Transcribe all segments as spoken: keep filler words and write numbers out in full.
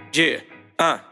Yeah, ah.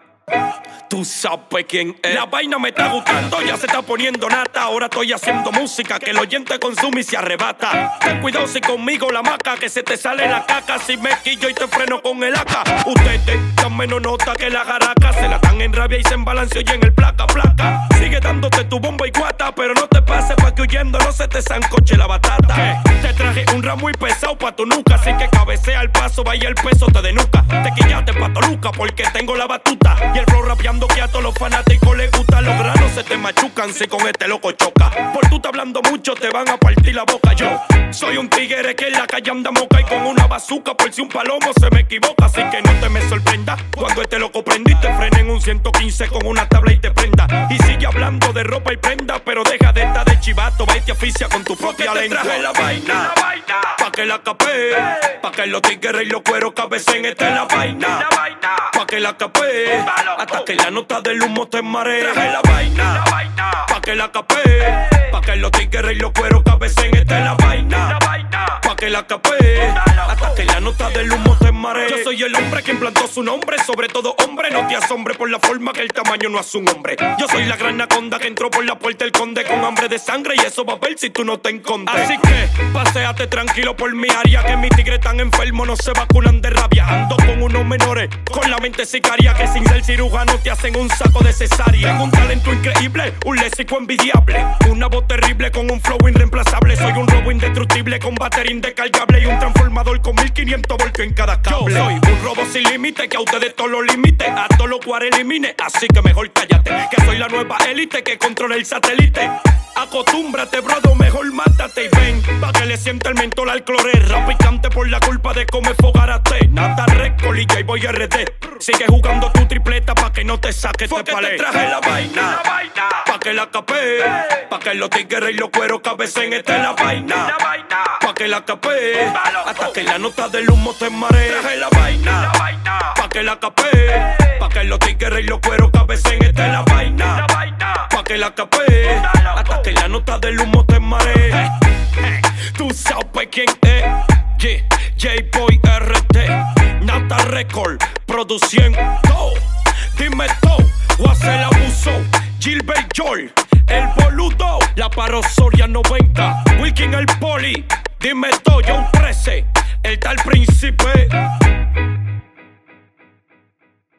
Tú sabes quién es. La vaina me está gustando, ya se está poniendo nata. Ahora estoy haciendo música que el oyente consume y se arrebata. Ten cuidado si conmigo la maca, que se te sale la caca si me quillo y te freno con el A K. Ustedes dan menos nota que la garaca. Se la dan en rabia y se embalanceo y en el placa, placa. Sigue dándote tu bomba y guata, pero no te pases pa' que huyendo no se te zancoche la batata. ¿Qué? Te traje un ramo muy pesado pa' tu nuca, así que cabecea el paso, vaya el peso te denuca. Te quillaste pa' Toluca porque tengo la batuta y el flow rapeando que a todos los fanáticos les gusta. Los granos se te machucan si con este loco choca. Por tú estás hablando mucho te van a partir la boca. Yo soy un tigre que en la calle anda moca y con una bazuca por si un palomo se me equivoca. Así que no te me sorprenda cuando este loco prenda y te frene en un ciento quince con una tabla y te prenda. Y sigue hablando de ropa y prenda, pero deja de estar de chivato, va y te oficia con tu propia lengua. Te traje la vaina, pa' que la capé, pa' que los tigres y los cueros cabecen. Esta es la vaina, pa' que la capé, hasta que la nota del humo te maree. Traje la vaina, pa' que la capé, pa' que los tigres y los cueros cabecen. Esta es la vaina, pa' que la capé, hasta que la nota del humo te maree. Yo soy el hombre que implantó su nombre, sobre todo hombre, no te asombre por la forma que el tamaño no hace un hombre. Yo soy la gran anaconda que entró por la puerta del conde con hambre de sangre y eso va a ver si tú no te encondes. Así que paséate tranquilo por mi área, que mis tigres tan enfermos no se vacunan de rabia. Ando con unos menores con la mente sicaria que sin ser cirujano te hacen un saco de cesárea. Tengo un talento increíble, un léxico envidiable, una voz terrible con un flow irreemplazable. Soy un robo indestructible con batería indescargable y un transformador con mil quinientos voltios en cada cable. Yo soy un robo sin límite que a ustedes todos los límites, a todos los cuales elimine. Así que mejor cállate, que soy la nueva élite que controla el satélite. Acostúmbrate, brodo, mejor mátate y ven pa' que le sienta el mentol al cloré. Rap picante por la culpa de comer fogarate. Nata Record y J-Boy R D. Sigue jugando tu tripleta pa' que no te saques de palé. Te traje la vaina, pa' que la capé, pa' que los tigres y los cueros cabecen. Esta es la vaina, pa' que la capé, hasta que la nota del humo te maree. Traje la vaina, pa' que la capé, pa' que los tigres y los cueros cabecen. Esta es la vaina, pa' que la capé, hasta que la nota del humo te maree. Tú sabes quién es, yeah. J-Boy R D, Nata Record, produciendo. Dime todo, Guasel Abuso, Gilbert Joel, El Boludo, La Parosoria noventa, Wilkin el Poli. Dime todo, John trece, el tal príncipe.